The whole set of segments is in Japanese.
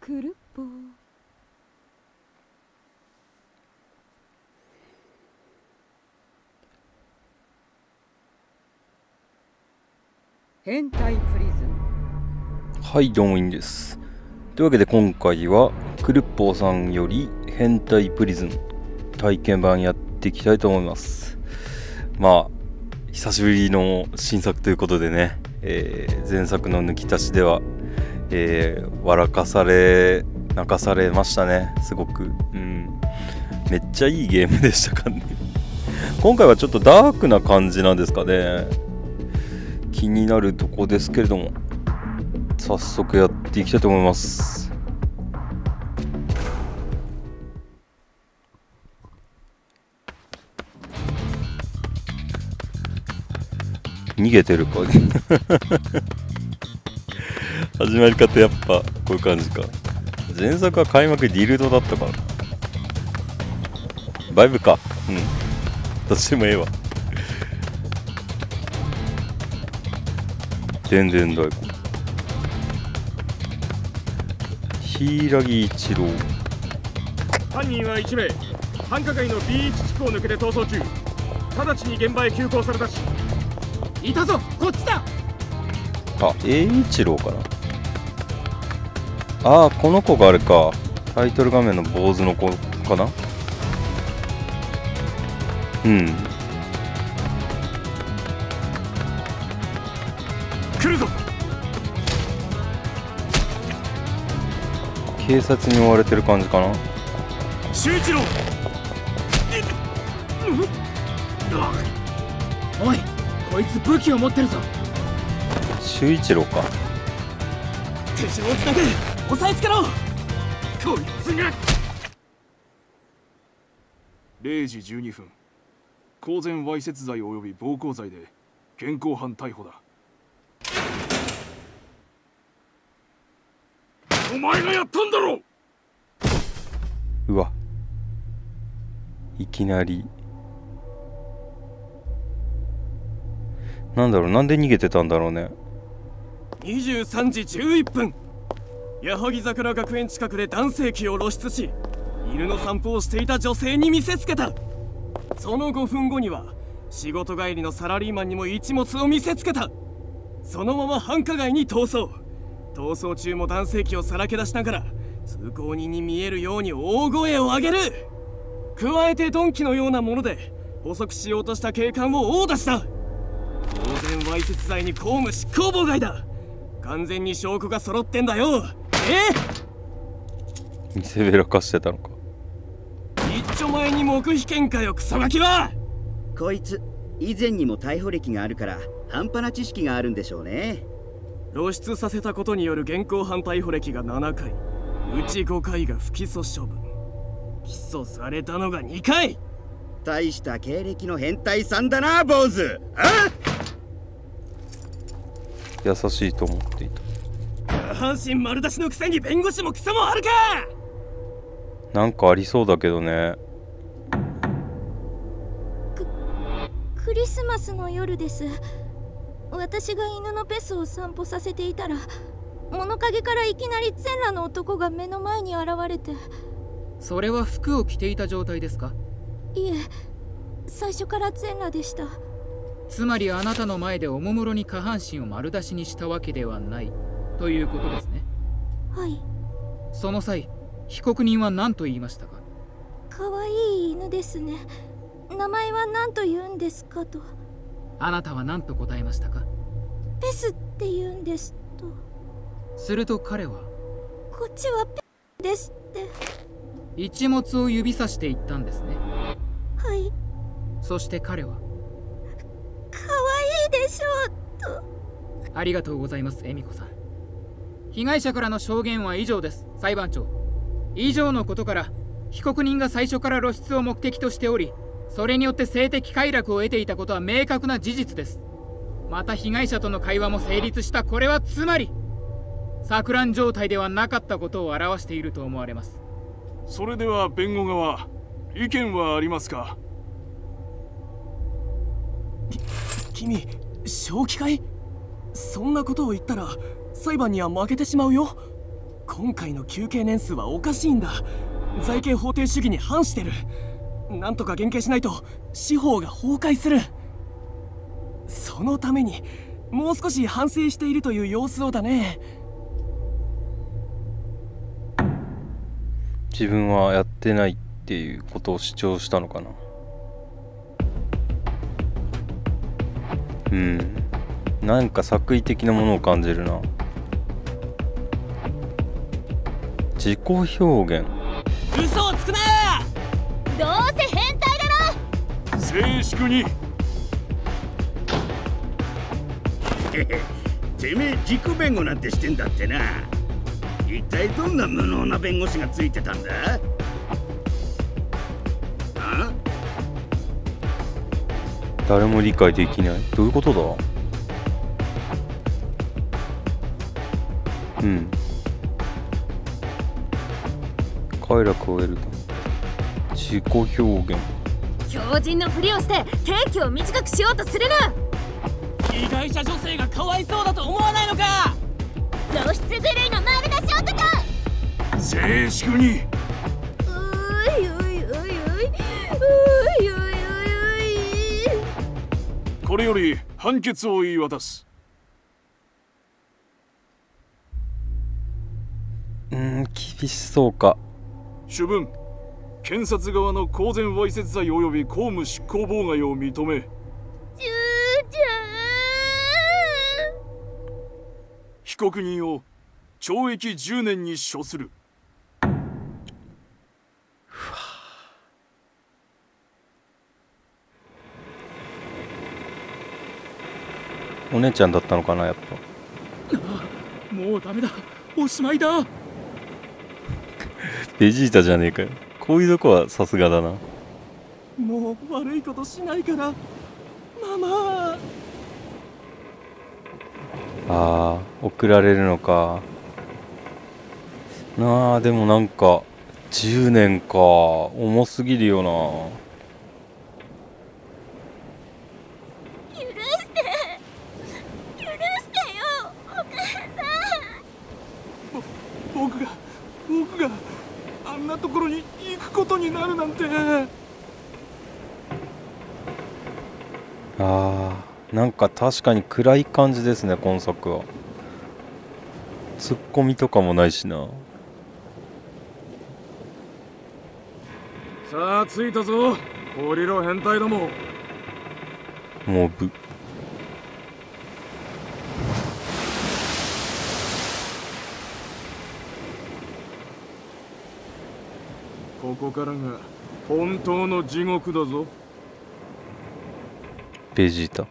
クルポ変態プリズン。 はい、どうもいいんです。というわけで今回はクルッポーさんより変態プリズン体験版やっていきたいと思います。まあ久しぶりの新作ということでね、前作の抜き足しでは、笑かされ泣かされましたね。すごく、めっちゃいいゲームでしたからね。今回はちょっとダークな感じなんですかね。気になるとこですけれども、早速やっていきたいと思います。逃げてるか始まり方やっぱこういう感じか。前作は開幕ディルドだったからな。バイブか。どっちでもええわ。でんでん太鼓、柊一郎。 犯人は1名、繁華街の B1 地区を抜けて逃走中。直ちに現場へ急行されたし。いたぞ、こっちだ。 栄一郎かな。この子があれか。タイトル画面の坊主の子かな。 来るぞ。 警察に追われてる感じかな。 修一郎。おい、こいつ武器を持ってるぞ。 修一郎か。 手錠をつなぐ。押さえつけろ。こいつが。0時12分、公然わいせつ罪及び暴行罪で現行犯逮捕だ。お前がやったんだろ。 うわ、いきなりなんだろう。なんで逃げてたんだろうね。 23時11分、矢作桜学園近くで男性器を露出し、犬の散歩をしていた女性に見せつけた。その5分後には仕事帰りのサラリーマンにも一物を見せつけた。そのまま繁華街に逃走。逃走中も男性器をさらけ出しながら通行人に見えるように大声を上げる。加えて鈍器のようなもので捕捉しようとした警官を殴打した。当然わいせつ罪に公務執行妨害だ。完全に証拠が揃ってんだよ。 見せびらかしてたのか。 一丁前に黙秘権かよ、クソガキは。 こいつ以前にも逮捕歴があるから半端な知識があるんでしょうね。 露出させたことによる現行犯逮捕歴が7回、うち5回が不起訴処分。起訴されたのが2回。 大した経歴の変態さんだな、坊主。 優しいと思っていた。 下半身丸出しのくせに弁護士もクソもあるか。 なんかありそうだけどね。 クリスマスの夜です。私が犬のペスを散歩させていたら、物陰からいきなり全裸の男が目の前に現れて。 それは服を着ていた状態ですか？ いえ、最初から全裸でした。 つまりあなたの前でおもむろに下半身を丸出しにしたわけではないということですね。 はい。 その際、被告人は何と言いましたか？ かわいい犬ですね。名前は何と言うんですかと。 あなたは何と答えましたか？ ペスって言うんですと。 すると彼は、 こっちはペですって。 一物を指さして言ったんですね。 はい。 そして彼は、 かわいいでしょうと。 ありがとうございます、恵美子さん。被害者からの証言は以上です、裁判長。以上のことから被告人が最初から露出を目的としており、それによって性的快楽を得ていたことは明確な事実です。また被害者との会話も成立した。これはつまり錯乱状態ではなかったことを表していると思われます。 それでは弁護側、意見はありますか？君、正気かい？そんなことを言ったら裁判には負けてしまうよ。 今回の休憩年数はおかしいんだ。財形法定主義に反してる。なんとか減刑しないと司法が崩壊する。そのためにもう少し反省しているという様子をだね。 自分はやってないっていうことを主張したのかな。なんか作為的なものを感じるな。自己表現。 嘘をつくな。 どうせ変態だろ。 静粛に。 てめえ自己弁護なんてしてんだってな。一体どんな無能な弁護士がついてたんだ？あ？ 誰も理解できない。どういうことだ？快楽を得ると自己表現。 強靭のふりをして刑期を短くしようとするな。 被害者女性がかわいそうだと思わないのか。 露出狂いの丸出し男。 静粛に。 おいおいおいおいおいおいおいおい。 これより判決を言い渡す。 厳しそうか。 主文、検察側の公然わいせつ罪及び公務執行妨害を認め、被告人を懲役10年に処する。 お姉ちゃんだったのかな、やっぱ。 もうダメだ、おしまいだ。 ベジータじゃねえかよ。こういうとこはさすがだな。 もう悪いことしないからママ。 送られるのかなあ。でもなんか10年か、重すぎるよな。 許してよ、お母さん。 僕があんなところに行くことになるなんて。 なんか確かに暗い感じですね、今作は。ツッコミとかもないしな。 さあ着いたぞ、降りろ変態ども。 もうここからが本当の地獄だぞ。 ベジータ。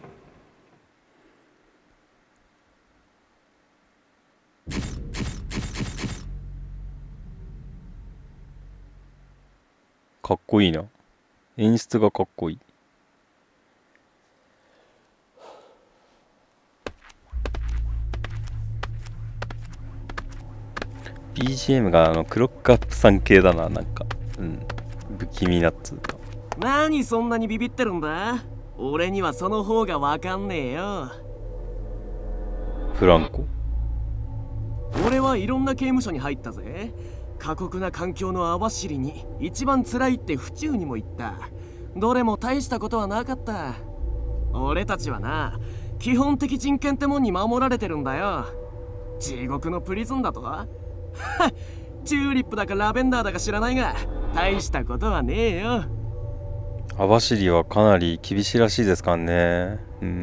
かっこいいな。演出がかっこいい。BGM がクロックアップさん系だな。なんか不気味なっつうか。 何そんなにビビってるんだ。俺にはその方がわかんねえよ。 フランコ。 俺はいろんな刑務所に入ったぜ。過酷な環境の網走に一番辛いって府中にも行った。どれも大したことはなかった。俺たちはな、基本的人権ってもんに守られてるんだよ。地獄のプリズンだとはチューリップだかラベンダーだか知らないが、大したことはねえよ。 網走はかなり厳しいらしいですからね。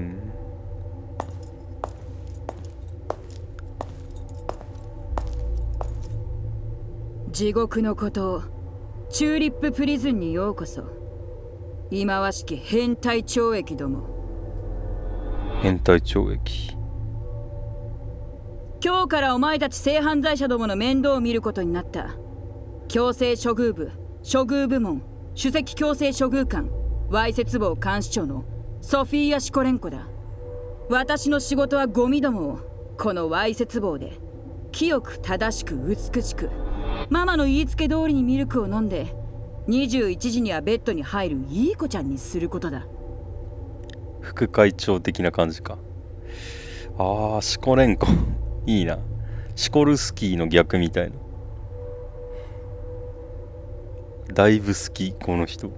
地獄のことをチューリッププリズンにようこそ。忌まわしき変態懲役ども。 変態懲役。 今日からお前たち性犯罪者どもの面倒を見ることになった。強制処遇部、処遇部門、首席強制処遇官、わいせつ坊監視長のソフィーア・シコレンコだ。私の仕事はゴミどもをこのわいせつ坊で清く正しく美しくママの言いつけ通りにミルクを飲んで21時にはベッドに入るいい子ちゃんにすることだ。 副会長的な感じか。シコレンコいいな。 シコルスキーの逆みたいな。だいぶ好きこの人。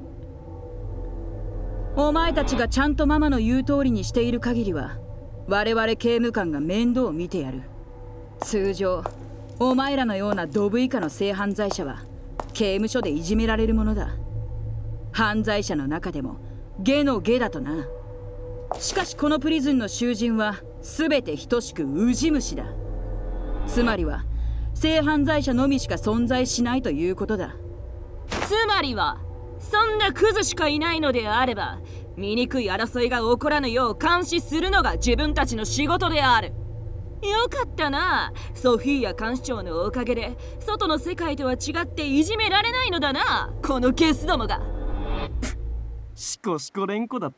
お前たちがちゃんとママの言う通りにしている限りは我々刑務官が面倒を見てやる。通常お前らのようなドブ以下の性犯罪者は刑務所でいじめられるものだ。犯罪者の中でも下の下だとな。しかしこのプリズンの囚人は全て等しくウジ虫だ。つまりは性犯罪者のみしか存在しないということだ。 つまりはそんなクズしかいないのであれば、醜い争いが起こらぬよう監視するのが自分たちの仕事である。よかったな。ソフィーヤ監視長のおかげで外の世界とは違っていじめられないのだな、このゲスどもが。 シコシコ連呼だって。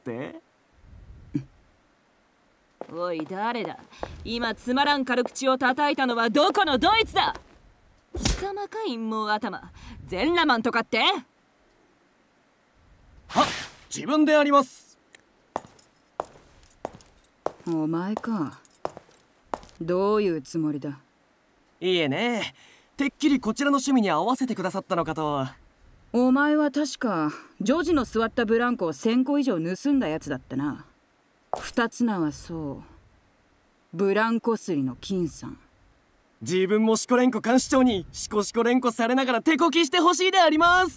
おい誰だ、今つまらん軽口を叩いたのはどこのドイツだ。貴様か陰謀頭、全裸マンとかって。 はっ、自分であります。 お前か。どういうつもりだ。 いいえね、てっきりこちらの趣味に合わせてくださったのかと。 お前は確かジョージの座ったブランコを1000個以上盗んだやつだったな。二つ名はそう、ブランコすりの金さん。 自分もシコレンコ監視長にシコシコ連呼されながら手こきしてほしいであります。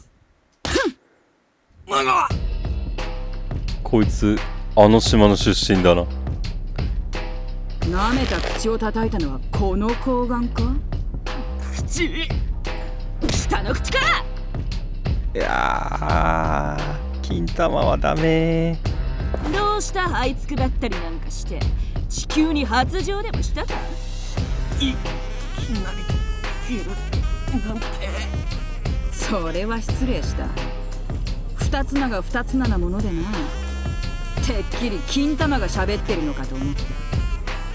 こいつあの島の出身だな。 舐めた口を叩いたのはこの睾丸か。 口、 下の口か。 いやー、金玉はダメ。 どうした這いつくばったりなんかして地球に発情でもしたか。 いきなり切るなんて。 それは失礼した。二つ名が二つ名なものでな。てっきり金玉が喋ってるのかと思った。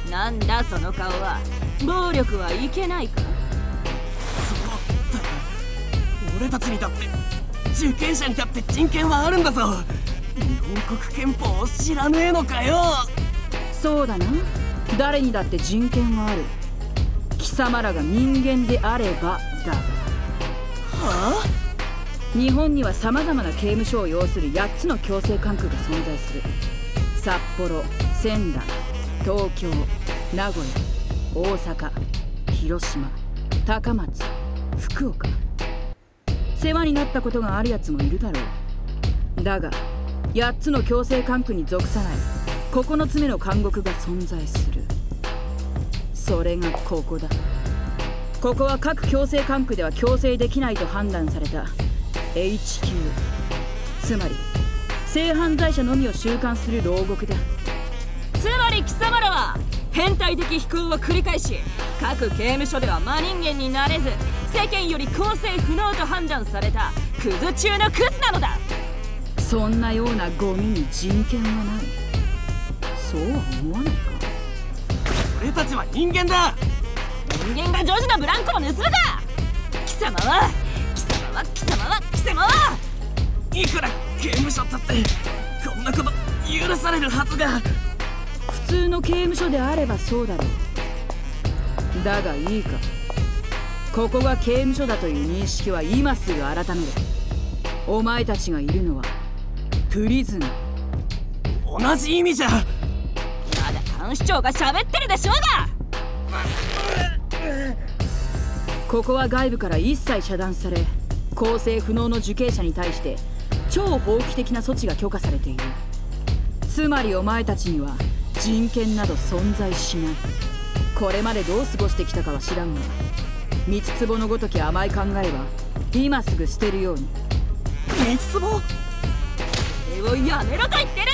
なんだその顔は。暴力はいけないか。 そうだ、俺たちにだって受刑者にだって人権はあるんだぞ。日本国憲法を知らねえのかよ。 そうだな、誰にだって人権はある。貴様らが人間であればだが。 はあ？ 日本にはさまざまな刑務所を要する8つの強制管区が存在する。札幌、仙台、東京、名古屋、大阪、広島、高松、福岡。世話になったことがあるやつもいるだろう。だが8つの強制管区に属さない9つ目の監獄が存在する。それがここだ。ここは各強制管区では強制できないと判断された H 級、つまり性犯罪者のみを収監する牢獄だ。 つまり貴様らは変態的非行を繰り返し、各刑務所では真人間になれず世間より更生不能と判断されたクズ中のクズなのだ。 そんなようなゴミに人権はない。そうは思わないか。 俺たちは人間だ。 人間がジョージのブランコを盗むか。貴様はいくら刑務所だってこんなこと許されるはずが。 普通の刑務所であればそうだろう。だがいいか、ここが刑務所だという認識は今すぐ改めろ。お前たちがいるのはプリズン。 同じ意味じゃ。 まだ監視長が喋ってるでしょうが。 ここは外部から一切遮断され、更生不能の受刑者に対して超法規的な措置が許可されている。つまりお前たちには人権など存在しない。これまでどう過ごしてきたかは知らんが、三つ壺のごとき甘い考えは今すぐ捨てるように。 三つ壺？ それをやめろと言ってる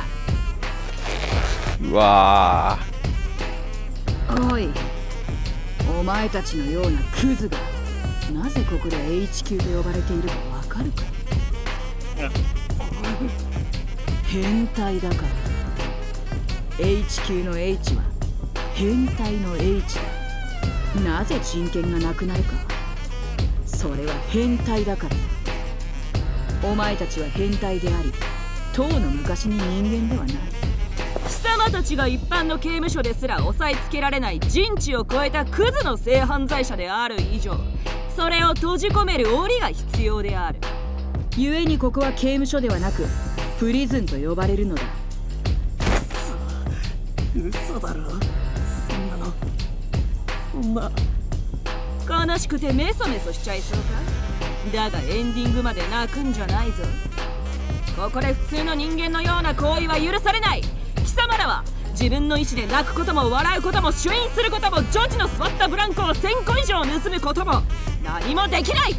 んだ。 うわおい、お前たちのようなクズがなぜここで H 級と呼ばれているかわかるか。変態だから。 H 級の H は変態の H だ。なぜ人権がなくなるか。それは変態だからだ。お前たちは変態であり、とうの昔に人間ではない。 貴様マたちが一般の刑務所ですら押さえつけられない人知を超えたクズの性犯罪者である以上、それを閉じ込める檻が必要である。 故にここは刑務所ではなくプリズンと呼ばれるのだ。 嘘だろ、そんな悲しくてメソメソしちゃいそうか。だがエンディングまで泣くんじゃないぞ。ここで普通の人間のような行為は許されない。貴様らは自分の意思で泣くことも笑うことも朱印することも女児の座ったブランコを1000個以上盗むことも何もできない。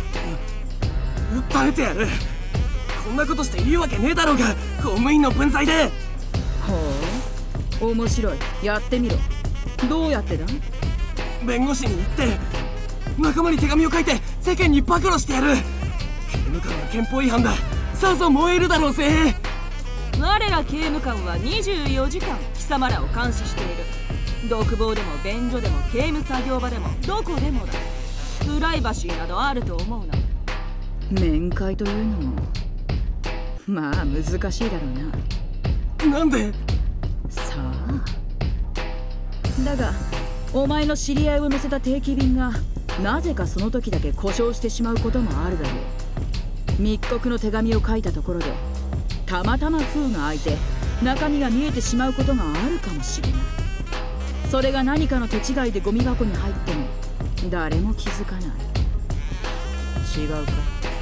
訴えてやる。こんなことしていいわけねえだろうが、公務員の分際で。 ほう、面白い。やってみろ。どうやってだ？ 弁護士に行って仲間に手紙を書いて世間に暴露してやる。刑務官は憲法違反だ。さぞ燃えるだろうぜ。 我ら刑務官は24時間貴様らを監視している。独房でも便所でも刑務作業場でもどこでもだ。プライバシーなどあると思うな。 面会というのもまあ難しいだろうな。 なんで？ さあ。だがお前の知り合いを乗せた定期便がなぜかその時だけ故障してしまうこともあるだろう。密告の手紙を書いたところでたまたま封が開いて中身が見えてしまうことがあるかもしれない。それが何かの手違いでゴミ箱に入っても誰も気づかない。違うか？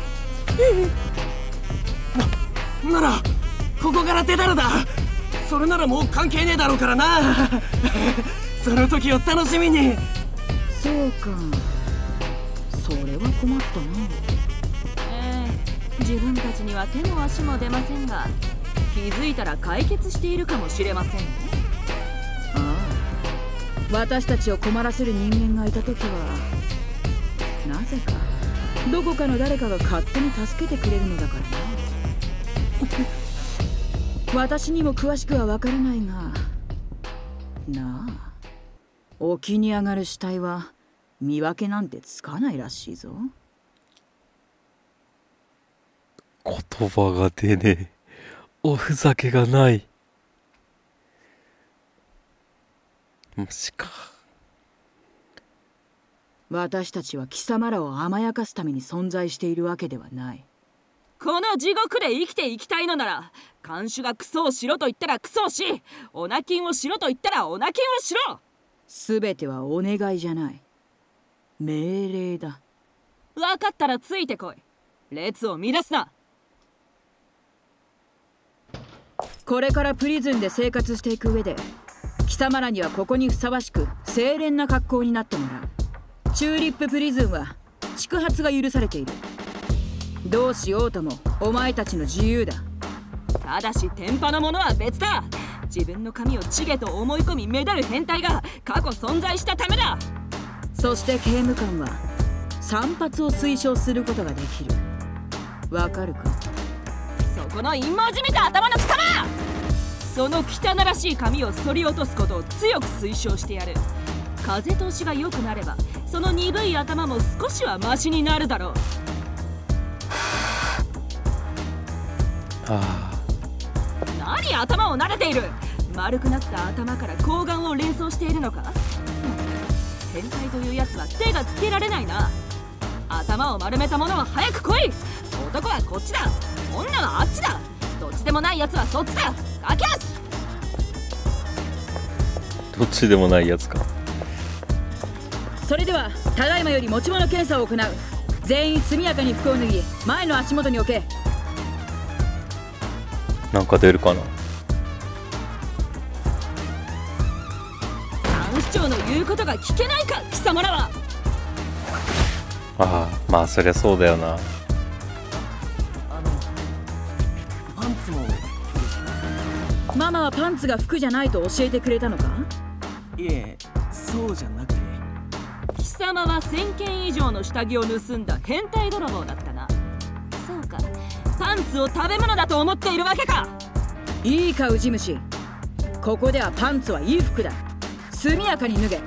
ならここから出たらだ。それならもう関係ねえだろうからな。その時を楽しみに。 そうか、それは困ったな。 自分たちには手も足も出ませんが、気づいたら解決しているかもしれませんね。 ああ、私たちを困らせる人間がいた時はなぜかどこかの誰かが勝手に助けてくれるのだからな。私にも詳しくは分からないがなあ、沖に上がる死体は見分けなんてつかないらしいぞ。 言葉が出ねえ。おふざけがない。マジか。 私たちは貴様らを甘やかすために存在しているわけではない。 この地獄で生きていきたいのなら、看守がクソをしろと言ったらクソをし、オナキンをしろと言ったらオナキンをしろ。 すべてはお願いじゃない、命令だ。 分かったらついてこい。列を乱すな。 これからプリズンで生活していく上で貴様らにはここにふさわしく清廉な格好になってもらう。チューリッププリズンは宿泊が許されている。どうしようともお前たちの自由だ。 ただし天パのものは別だ。自分の髪をチゲと思い込みめだる変態が過去存在したためだ。 そして刑務官は散髪を推奨することができる。わかるか？ そこの陰謀じみた頭の貴様、その汚らしい髪を剃り落とすことを強く推奨してやる。風通しが良くなればその鈍い頭も少しはマシになるだろう。何頭を撫でている。丸くなった頭から睾丸を連想しているのか。変態というやつは手がつけられないな。頭を丸めた者は早く来い。男はこっちだ、女はあっちだ。どっちでもないやつはそっちだ。駆け足。 どっちでもないやつか。 それではただいまより持ち物検査を行う。全員速やかに服を脱ぎ前の足元に置け。 なんか出るかな。 監視長の言うことが聞けないか貴様らは。 ああ、まあそりゃそうだよな。 パンツもママはパンツが服じゃないと教えてくれたのか？ いえ、そうじゃなくて。 貴様は1000件以上の下着を盗んだ変態泥棒だったな。そうか、パンツを食べ物だと思っているわけか。 いいかウジ虫、ここではパンツは衣服だ。速やかに脱げ。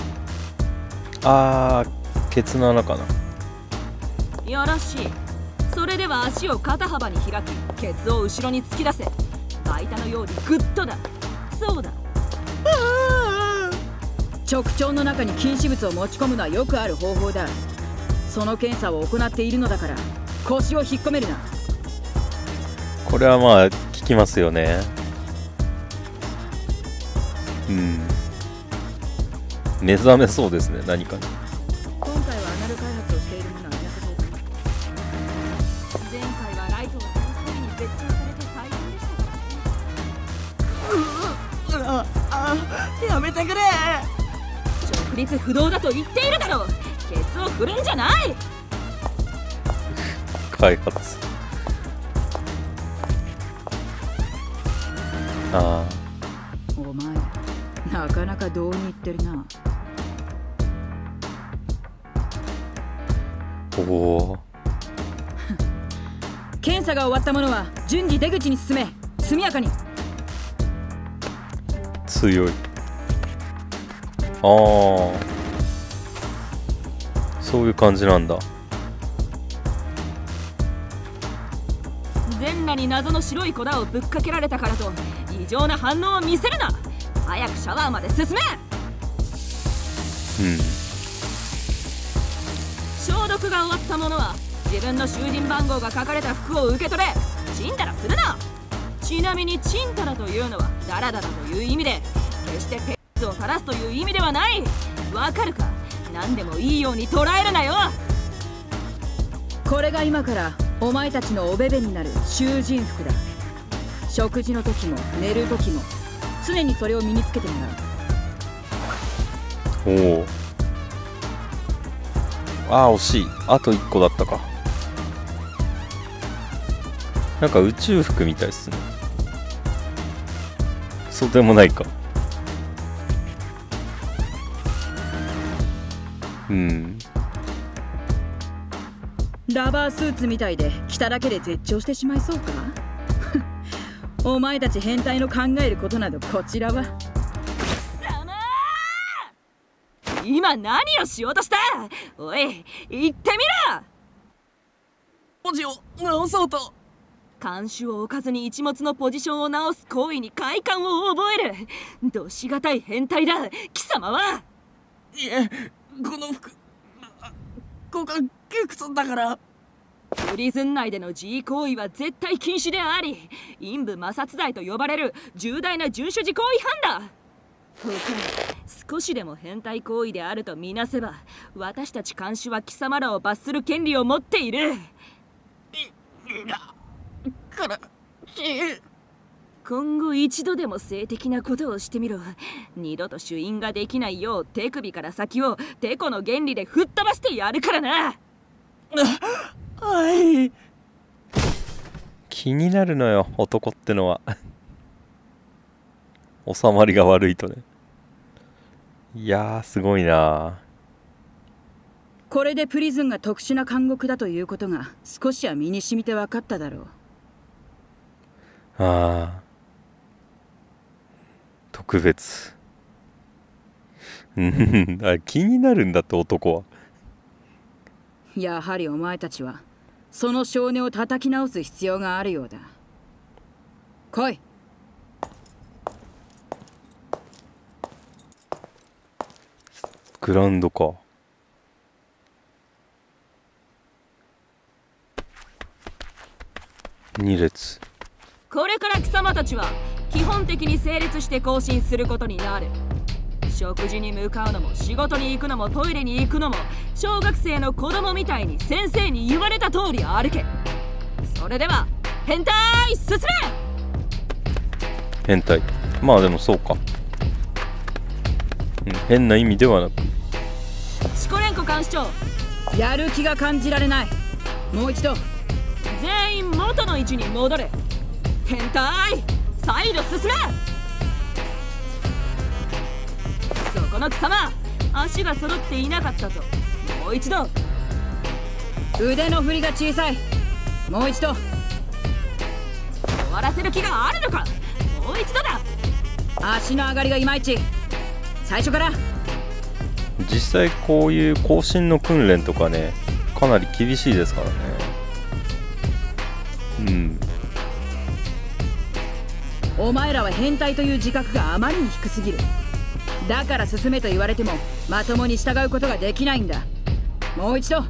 ああ、ケツの穴かな。 よろしい。 それでは足を肩幅に開き、ケツを後ろに突き出せ。バイタのようにグッとだ。そうだ。 直腸の中に禁止物を持ち込むのはよくある方法だ。その検査を行っているのだから腰を引っ込めるな。 これはまあ効きますよね。目覚めそうですね、何かに。 今回はアナル開発をしているものはいなさそうだ。 前回はライトがダンス旅に絶頂されて大変でしたからね。 やめてくれ。 直立不動だと言っているだろう。ケツを振るんじゃない。 開発。ああ。 お前なかなかどうにいってるな。 おお。 検査が終わった者は順次出口に進め。速やかに。 強い。ああ、そういう感じなんだ。 全裸に謎の白い粉をぶっかけられたからと異常な反応を見せるな。早くシャワーまで進め。消毒が終わった者は自分の囚人番号が書かれた服を受け取れ。チンタラするな。ちなみにチンタラというのはダラダラという意味で、決してペッツを垂らすという意味ではない。わかるか。何でもいいように捉えるなよ。 これが今からお前たちのおべべになる囚人服だ。食事の時も寝る時も常にそれを身につけてもらう。 おお。ああ、惜しい。あと1個だったか。なんか宇宙服みたいっすね。そうでもないか。 ラバースーツみたいで着ただけで絶頂してしまいそうか。お前たち変態の考えることなどこちらは。 今何をしようとした。おい、言ってみろ。 文字を直そうと。 看守を置かずに一物のポジションを直す行為に快感を覚える。どしがたい変態だ貴様は。 いえ、この服交換窮屈だから。 プリズン内での自慰行為は絶対禁止であり、陰部摩擦罪と呼ばれる重大な遵守事項違反だ。少しでも変態行為であるとみなせば、私たち看守は貴様らを罰する権利を持っている。今後一度でも性的なことをしてみろ。二度と主因ができないよう手首から先をテコの原理で吹っ飛ばしてやるからな。 はい。 気になるのよ、男ってのは。収まりが悪いとね。いやー、すごいな。 これでプリズンが特殊な監獄だということが少しは身に染みて分かっただろう。 ああ、特別。あ、気になるんだって男は。 やはりお前たちはその少年を叩き直す必要があるようだ。来い。 グラウンドか。2列。 これから貴様たちは基本的に整列して行進することになる。食事に向かうのも仕事に行くのもトイレに行くのも小学生の子供みたいに先生に言われた通り歩け。それでは変態進め。 変態。まあでもそうか。変な意味ではなく。 シコレンコ監視長、 やる気が感じられない。もう一度。 全員元の位置に戻れ。変態再度進め。そこの貴様、足が揃っていなかったぞ。もう一度。 腕の振りが小さい。もう一度。 終わらせる気があるのか。もう一度だ。 足の上がりがいまいち。最初から。 実際こういう更新の訓練とかね、かなり厳しいですからね。 お前らは変態という自覚があまりに低すぎる。だから進めと言われてもまともに従うことができないんだ。もう一度。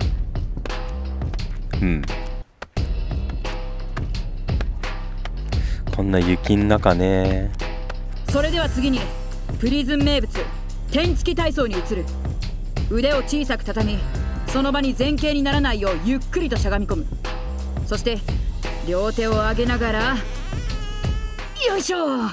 こんな雪の中ね。 それでは次にプリズン名物天付き体操に移る。腕を小さく畳み、その場に前傾にならないようゆっくりとしゃがみ込む。そして両手を上げながら、よいしょよ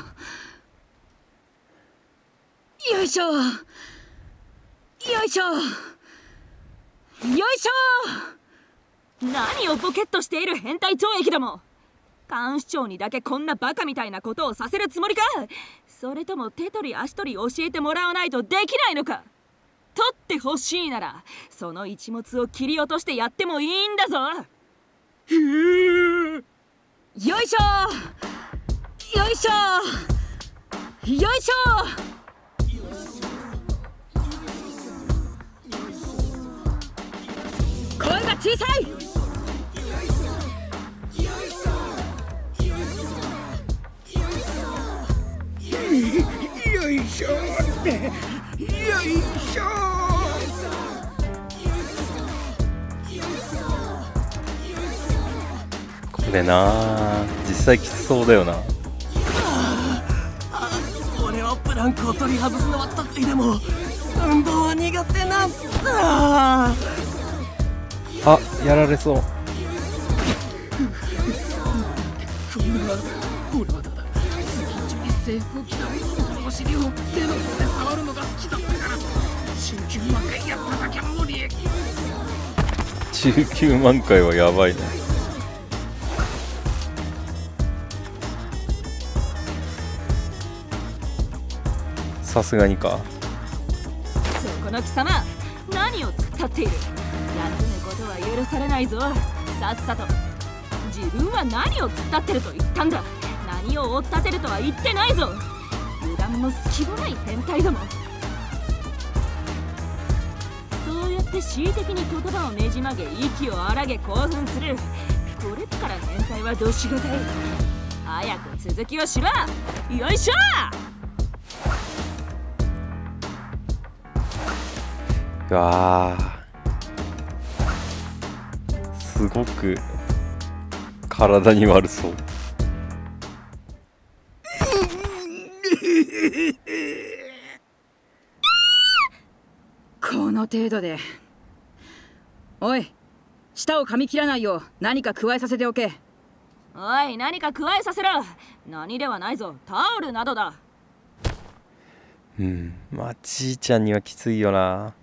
いしょよいしょよいしょ。 何をボケっとしている変態懲役ども。監視長にだけこんなバカみたいなことをさせるつもりか。それとも手取り足取り教えてもらわないとできないのか。取ってほしいならその一物を切り落としてやってもいいんだぞ。 よいしょよいしょよいしょ。声が小さい。 よいしょってよいしょ。 これな、実際きつそうだよな。 俺はブランクを取り外すのは得意でも運動は苦手なんだ。 あ、やられそう。 こんな俺はただ次中に制服を着た男のお尻を手の甲で触るのが好きだったから19万回やっただけは無理。 19万回はやばいね。さすがにか。 そこの貴様、何を突っ立っている。休むことは許されないぞ。さっさと。自分は何を突っ立ってると言ったんだ。何を追っ立てるとは言ってないぞ。油断も隙もない変態ども。そうやって恣意的に言葉をねじ曲げ息を荒げ興奮する。これだから変態はどしがたい。早く続きをしろ。よいしょ。 うわー、すごく体に悪そう。 この程度で。おい、舌を噛み切らないよう何か加えさせておけ。 おい、何か加えさせろ。何ではないぞ、タオルなどだ。 まあちいちゃんにはきついよな。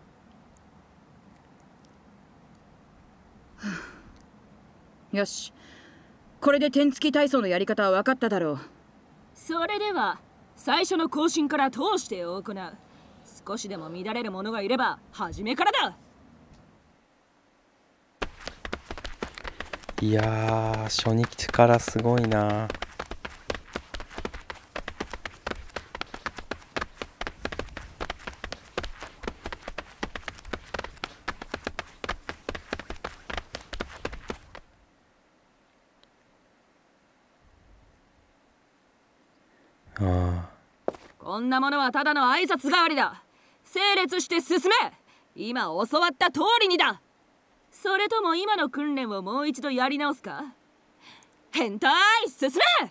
よし、これで天付き体操のやり方は分かっただろう。 それでは最初の行進から通して行う。少しでも乱れる者がいれば初めからだ。 いやー、初日からすごいな。 こんなものはただの挨拶代わりだ。整列して進め。今教わった通りにだ。それとも今の訓練をもう一度やり直すか。変態、進め。